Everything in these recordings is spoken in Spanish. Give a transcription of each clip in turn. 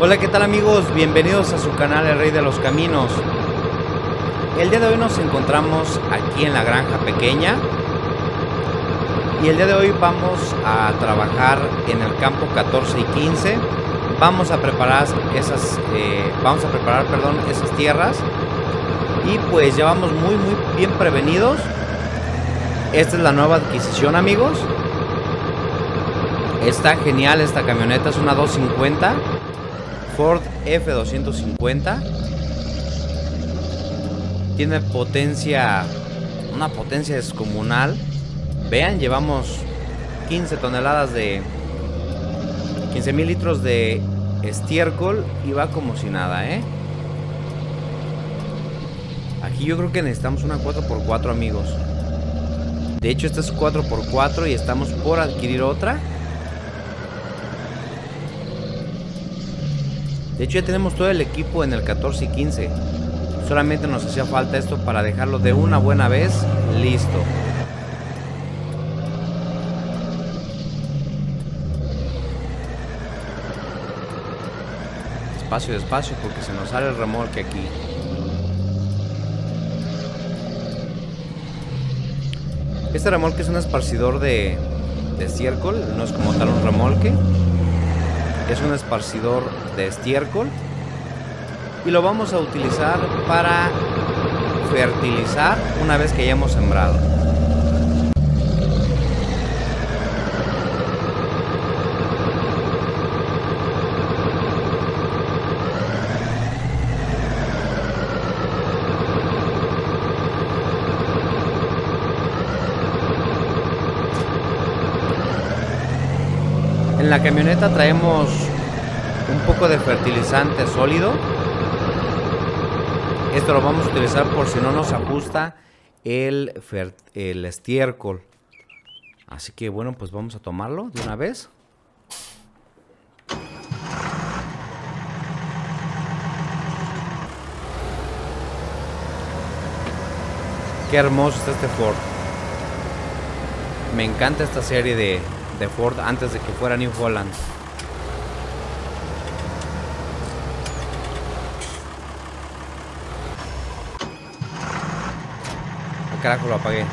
Hola, ¿qué tal amigos? Bienvenidos a su canal El Rey de los Caminos. El día de hoy nos encontramos aquí en la granja pequeña y el día de hoy vamos a trabajar en el campo 14 y 15. Vamos a preparar esas tierras y pues ya vamos muy bien prevenidos. Esta es la nueva adquisición, amigos. Está genial esta camioneta, es una 250 Ford F250. Tiene potencia, una potencia descomunal. Vean, llevamos 15 toneladas de 15,000 litros de estiércol y va como si nada, Aquí yo creo que necesitamos una 4x4, amigos. De hecho, esta es 4x4 y estamos por adquirir otra. De hecho, ya tenemos todo el equipo en el 14 y 15. Solamente nos hacía falta esto para dejarlo de una buena vez listo. Despacio, despacio, porque se nos sale el remolque aquí. Este remolque es un esparcidor de estiércol, no es como tal un remolque. Es un esparcidor de estiércol y lo vamos a utilizar para fertilizar una vez que hayamos sembrado. En la camioneta traemos un poco de fertilizante sólido. Esto lo vamos a utilizar por si no nos ajusta el estiércol. Así que bueno, pues vamos a tomarlo de una vez. Qué hermoso está este Ford. Me encanta esta serie de Ford antes de que fuera New Holland. Carajo, lo apagué.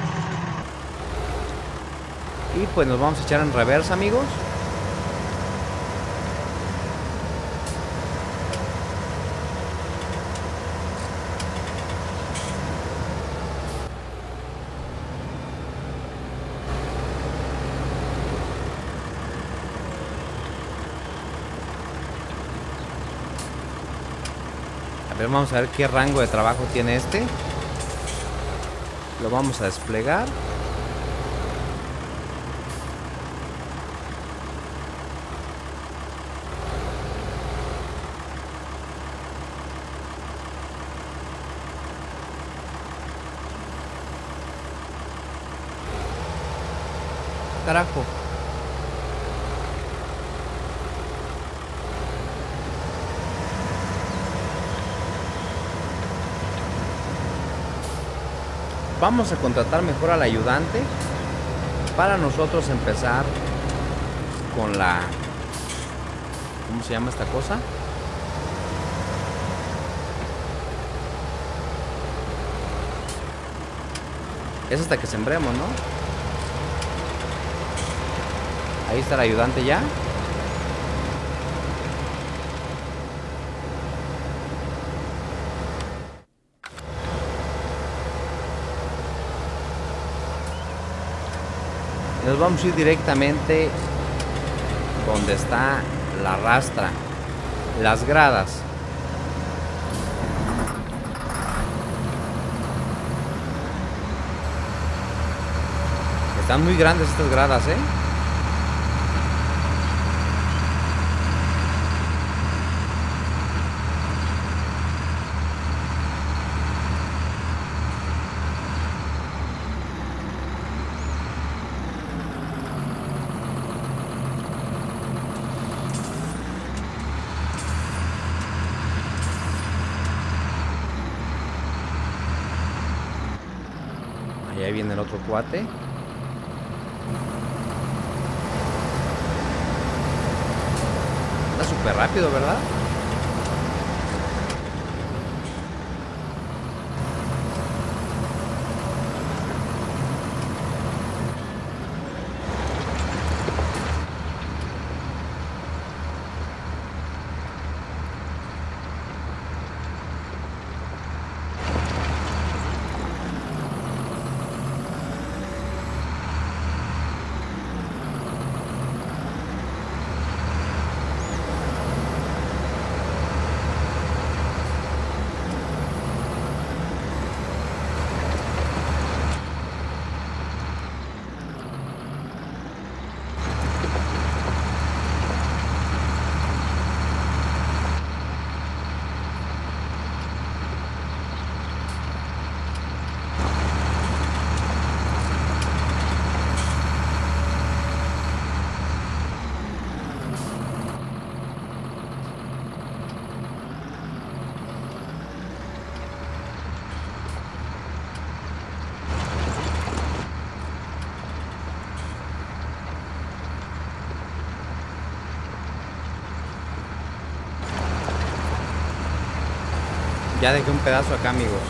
Y pues nos vamos a echar en reversa, amigos. A ver, vamos a ver qué rango de trabajo tiene este. Lo vamos a desplegar. Carajo. Vamos a contratar mejor al ayudante para nosotros empezar con la... ¿Cómo se llama esta cosa? Es hasta que sembremos, ¿no? Ahí está el ayudante ya. Nos vamos a ir directamente donde está la rastra, las gradas. Están muy grandes estas gradas, Allá viene el otro cuate. súper rápido, ¿verdad? Ya dejé un pedazo acá, amigos.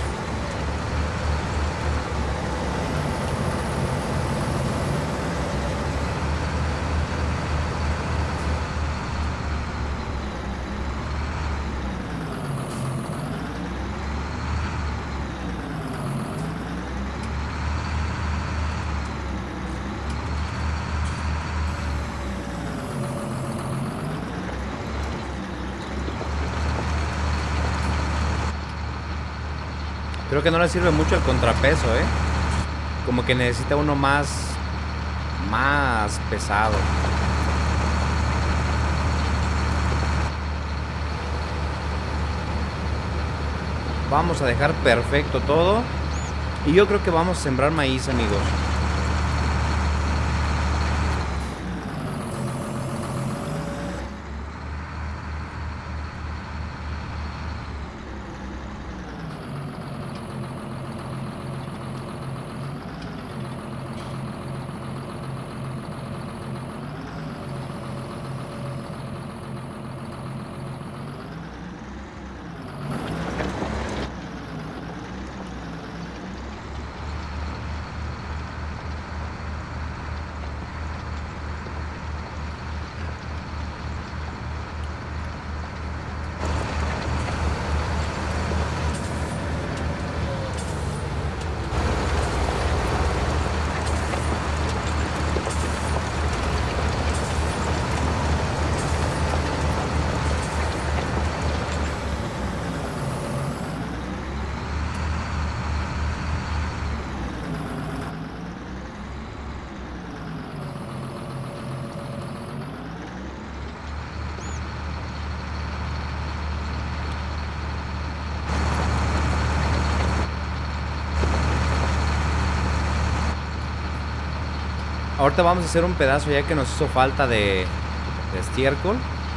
Creo que no le sirve mucho el contrapeso, ¿eh? Como que necesita uno más pesado. Vamos a dejar perfecto todo. Y yo creo que vamos a sembrar maíz, amigos. Ahorita vamos a hacer un pedazo ya que nos hizo falta de estiércol.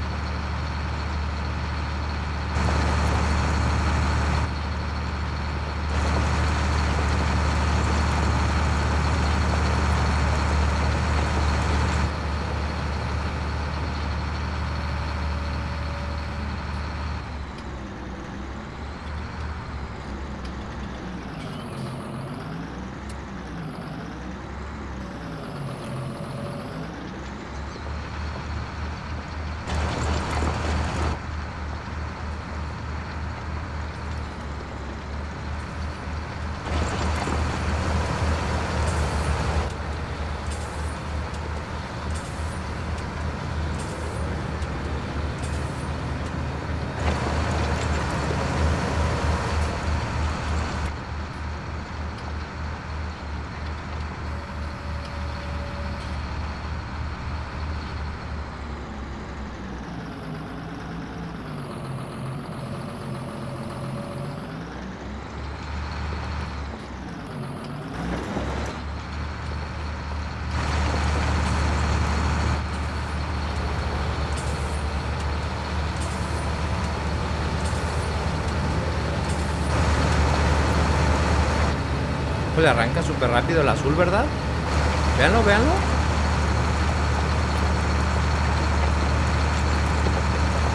Le arranca súper rápido el azul, ¿verdad? Véanlo, véanlo.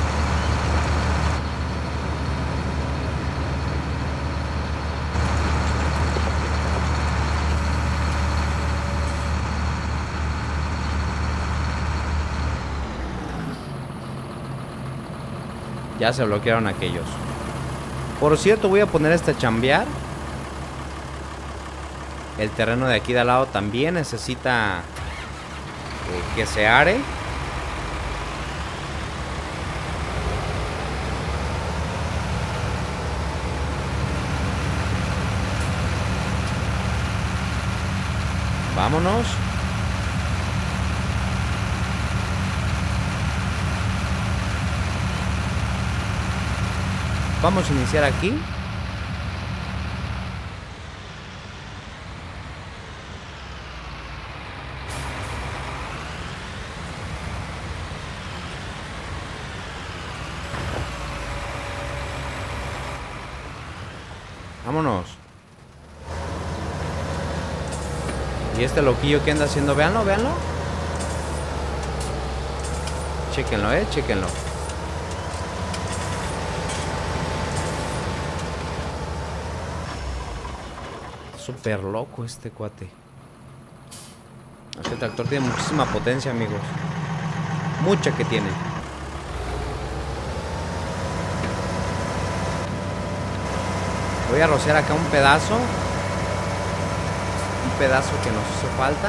Ya se bloquearon aquellos. Por cierto, voy a poner este a chambear. El terreno de aquí de al lado también necesita que se are. Vámonos. Vamos a iniciar aquí. Vámonos. Y este loquillo que anda haciendo, véanlo, véanlo. Chéquenlo, chéquenlo. Súper loco este cuate. Este tractor tiene muchísima potencia, amigos. Mucha que tiene. Voy a rociar acá un pedazo. Un pedazo que nos hizo falta.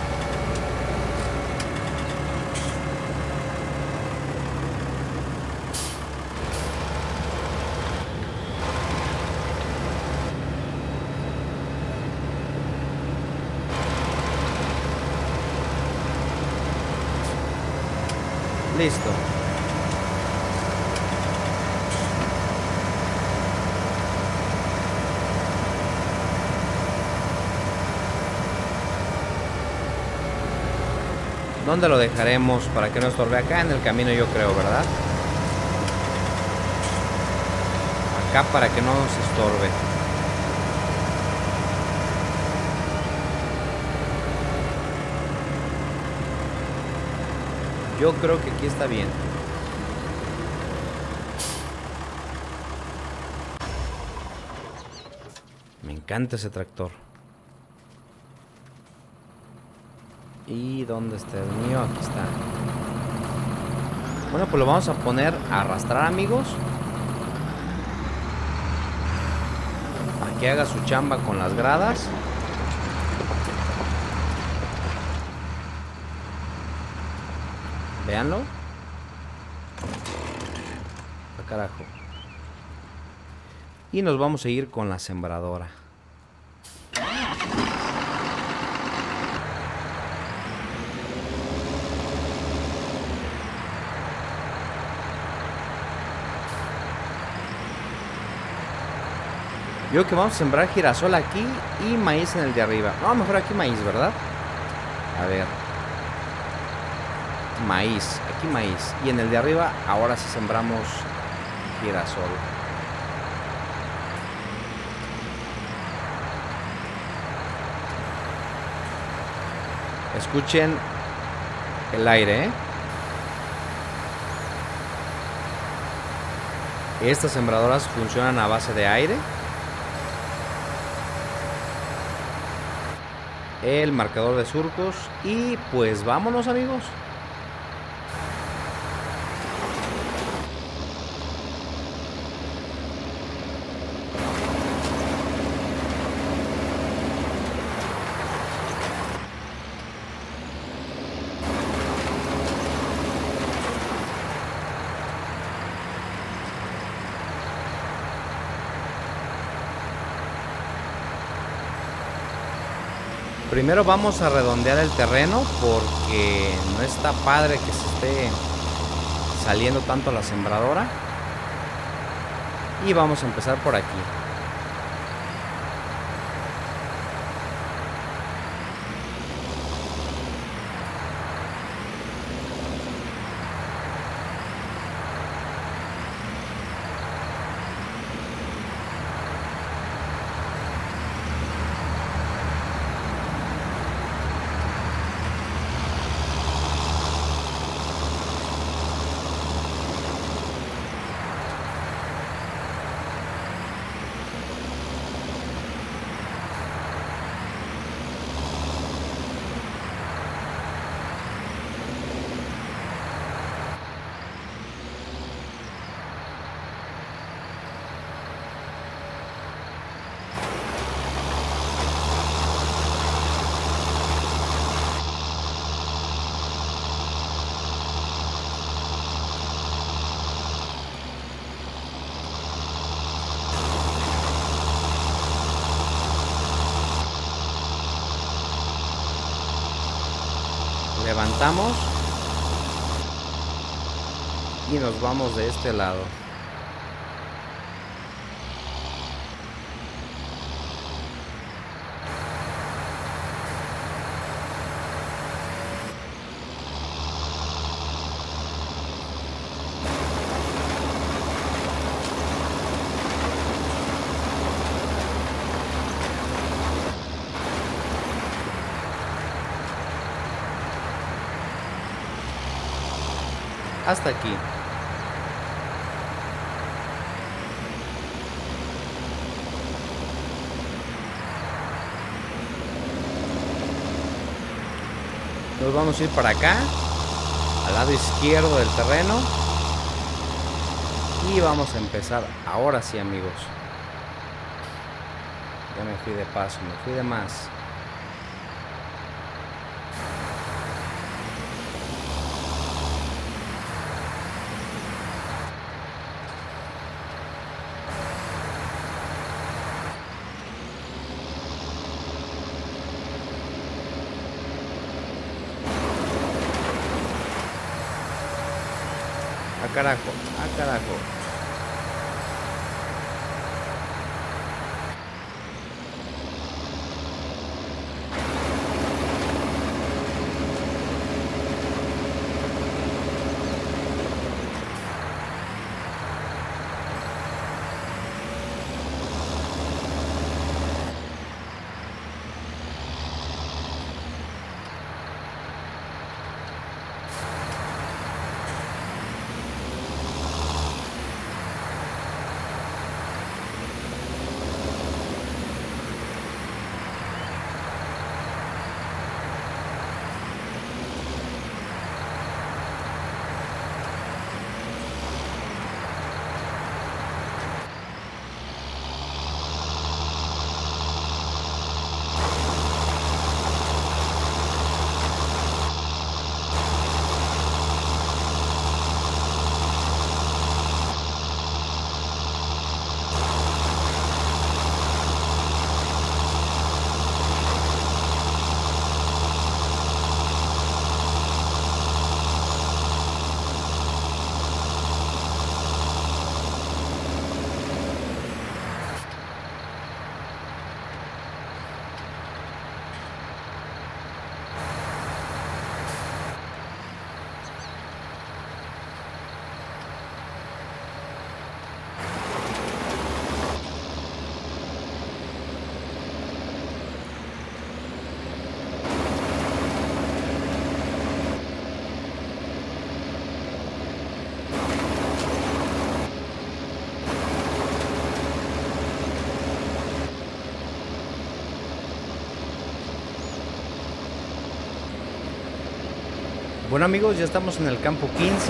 Listo. ¿Dónde lo dejaremos para que no estorbe? Acá en el camino, yo creo, ¿verdad? Acá para que no nos estorbe. Yo creo que aquí está bien. Me encanta ese tractor. ¿Y dónde está el mío? Aquí está. Bueno, pues lo vamos a poner a arrastrar, amigos. A que haga su chamba con las gradas. Véanlo. ¡Ah, carajo! Y nos vamos a ir con la sembradora. Yo creo que vamos a sembrar girasol aquí y maíz en el de arriba. No, mejor aquí maíz, ¿verdad? A ver. Maíz, aquí maíz. Y en el de arriba, ahora sí sembramos girasol. Escuchen el aire, ¿eh? Estas sembradoras funcionan a base de aire. El marcador de surcos. Y pues vámonos, amigos. Primero vamos a redondear el terreno porque no está padre que se esté saliendo tanto la sembradora. Y vamos a empezar por aquí. levantamos y nos vamos de este lado. Hasta aquí. Nos vamos a ir para acá, al lado izquierdo del terreno. Y vamos a empezar. Ahora sí, amigos. Ya me fui de paso, me fui de más. A carajo, a carajo. Bueno, amigos, ya estamos en el campo 15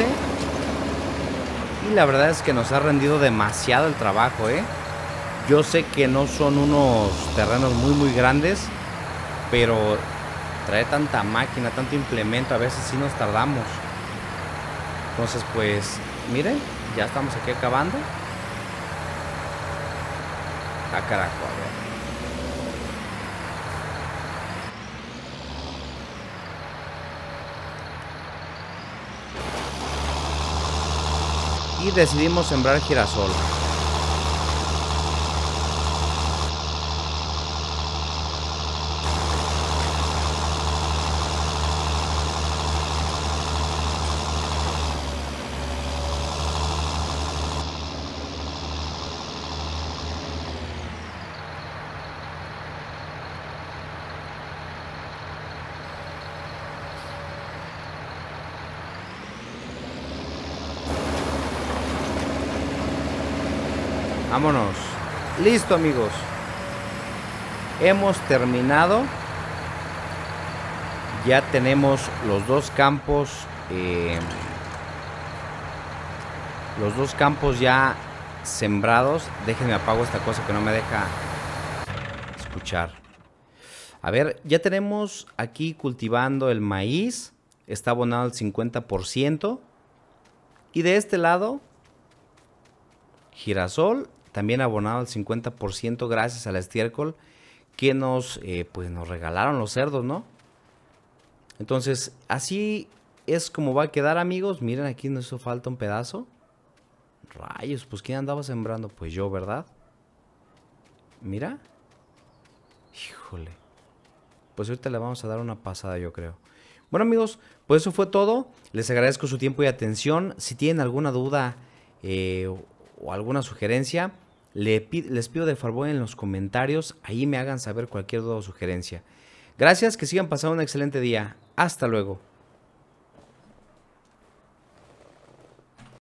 y la verdad es que nos ha rendido demasiado el trabajo, ¿eh? Yo sé que no son unos terrenos muy grandes, pero trae tanta máquina, tanto implemento, a veces sí nos tardamos. Entonces, pues, miren, ya estamos aquí acabando. Ah, carajo, a ver. Y decidimos sembrar girasol. Vámonos. Listo, amigos. Hemos terminado. Ya tenemos los dos campos. Los dos campos ya sembrados. Déjenme apago esta cosa que no me deja escuchar. A ver, ya tenemos aquí cultivando el maíz. Está abonado al 50%. Y de este lado, girasol. También abonado al 50% gracias al estiércol que nos regalaron los cerdos, ¿no? Entonces, así es como va a quedar, amigos. Miren, aquí nos hizo falta un pedazo. Rayos, pues ¿quién andaba sembrando? Pues yo, ¿verdad? Mira. Híjole. Pues ahorita le vamos a dar una pasada, yo creo. Bueno, amigos, pues eso fue todo. Les agradezco su tiempo y atención. Si tienen alguna duda o alguna sugerencia, les pido de favor en los comentarios. Ahí me hagan saber cualquier duda o sugerencia. Gracias, que sigan pasando un excelente día. Hasta luego.